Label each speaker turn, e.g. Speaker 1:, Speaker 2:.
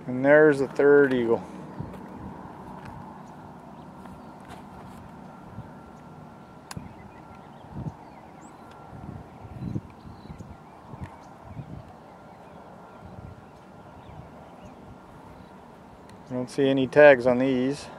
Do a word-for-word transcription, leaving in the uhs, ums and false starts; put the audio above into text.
Speaker 1: And there's the third eagle. I don't see any tags on these.